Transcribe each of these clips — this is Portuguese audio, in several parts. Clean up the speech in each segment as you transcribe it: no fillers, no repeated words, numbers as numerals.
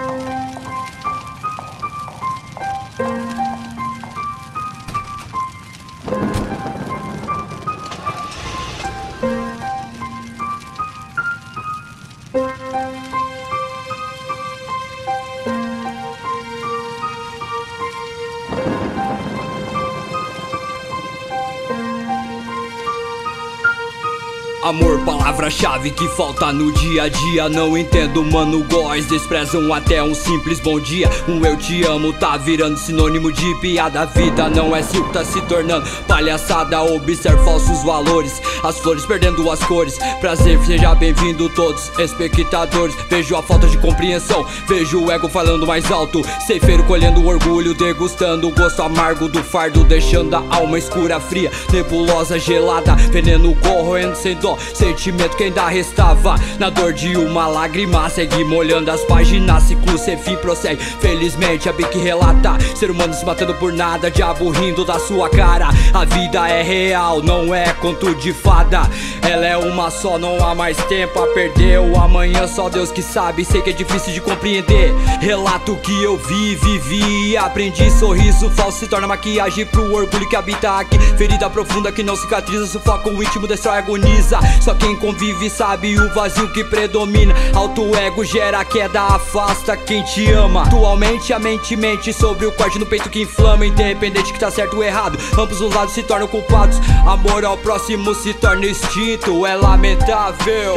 Amor, palavra-chave que falta no dia a dia. Não entendo, mano, góis desprezam até um simples bom dia. Um eu te amo tá virando sinônimo de piada. A vida não é circo, tá se tornando palhaçada. Observe falsos valores, as flores perdendo as cores. Prazer, seja bem-vindo todos, espectadores. Vejo a falta de compreensão, vejo o ego falando mais alto. Ceifeiro colhendo o orgulho, degustando o gosto amargo do fardo. Deixando a alma escura, fria, nebulosa, gelada. Veneno corroendo sem dó, sentimento que ainda restava. Na dor de uma lágrima, segue molhando as páginas. Ciclo sem fim prossegue, felizmente a Bic relata. Ser humano se matando por nada, diabo rindo da sua cara. A vida é real, não é conto de fada. Ela é uma só, não há mais tempo a perder. O amanhã só Deus que sabe, sei que é difícil de compreender. Relato que eu vivi e aprendi. Sorriso falso se torna maquiagem pro orgulho que habita aqui. Ferida profunda que não cicatriza, sufoca o íntimo, destrói, agoniza. Só quem convive sabe o vazio que predomina. Alto ego gera queda, afasta quem te ama. Atualmente a mente mente sobre o corte no peito que inflama. Independente que tá certo ou errado, ambos os lados se tornam culpados. Amor ao próximo se torna instinto, é lamentável.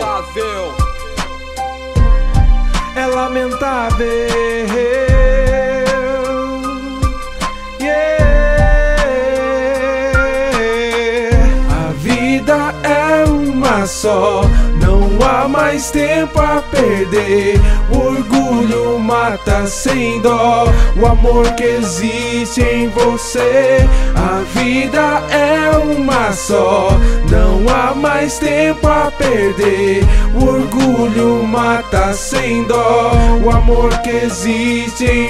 É lamentável. A vida é uma só, não há mais tempo a perder. O orgulho mata sem dó, o amor que existe em você. A vida é uma só, não há mais tempo a perder. O orgulho mata sem dó, o amor que existe em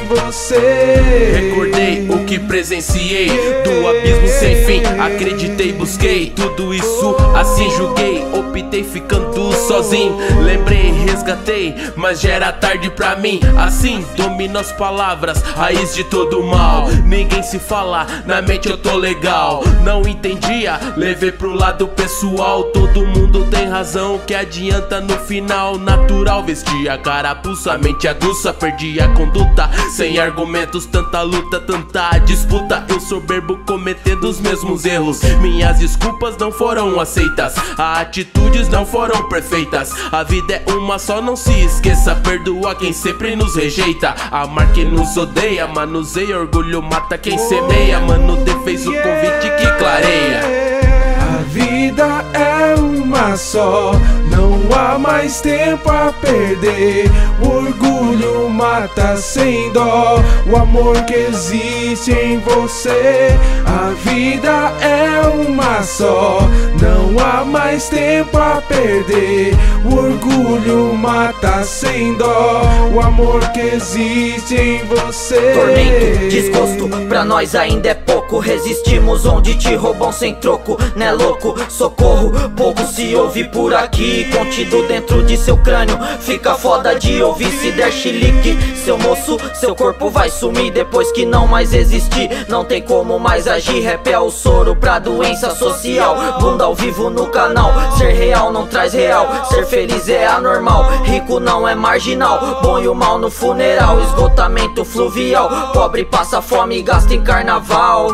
você. Recordei o que presenciei, do abismo sem fim. Acreditei, busquei tudo isso, assim julguei. Optei ficando sozinho, lembrei, resgatei, mas já era tarde pra mim. Assim domino as palavras, raiz de todo mal. Ninguém se fala, na mente eu tô legal. Não entendia, levei pro lado pessoal. Todo mundo tem razão, que adianta no final. Natural, vestir a carapuça, a mente aguça. Perdi a conduta, sem argumentos, tanta luta, tanta disputa. Eu soberbo cometendo os mesmos erros. Minhas desculpas não foram aceitas, as atitudes não foram perfeitas. A vida é uma só, não se esqueça. Perdoa quem sempre nos rejeita, amar quem nos odeia. Manuseia, orgulho mata quem semeia. Mano, fez o convite que clareia. A vida é uma só, não há mais tempo a perder. O orgulho mata sem dó, o amor que existe em você. A vida é uma só, não há mais tempo a perder. O orgulho mata sem dó, o amor que existe em você. Tormento, desgosto, pra nós ainda é pouco. Resistimos onde te roubam sem troco, né louco? Socorro, pouco se ouve por aqui, contido dentro de seu crânio. Fica foda de ouvir, se der chilique. Seu moço, seu corpo vai sumir depois que não mais existir. Não tem como mais agir, rap é o soro pra doença social. Bunda ao vivo no canal, ser real não traz real. Ser feliz é anormal, rico não é marginal. Bom e o mal no funeral, esgotamento fluvial. Pobre passa fome e gasta em carnaval.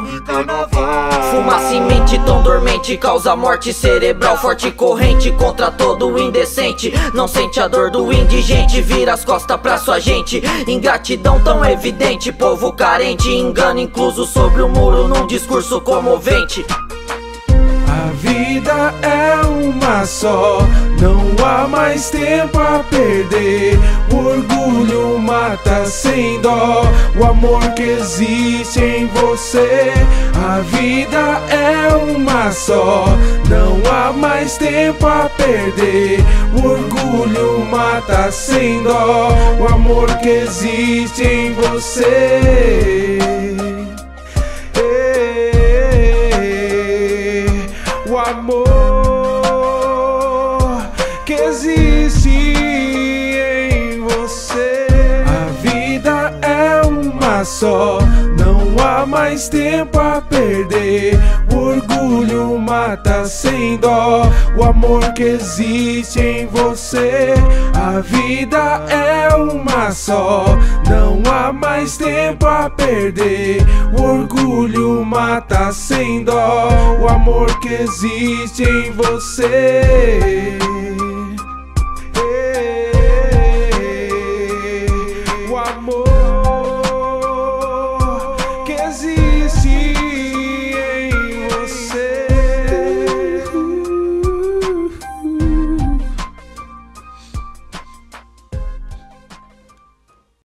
Fumaça em mente tão dormente, causa morte cerebral. Forte corrente contra todo o indecente. Não sente a dor do indigente, vira as costas pra sua gente. Ingratidão tão evidente, povo carente. Engano incluso sobre o muro num discurso comovente. A vida é uma só, não há mais tempo a perder. O orgulho mata sem dó, o amor que existe em você. A vida é uma só, não há mais tempo a perder. O orgulho mata sem dó, o amor que existe em você. O amor que existe em você. A vida só, não há mais tempo a perder. O orgulho mata sem dó, o amor que existe em você. A vida é uma só, não há mais tempo a perder. O orgulho mata sem dó, o amor que existe em você.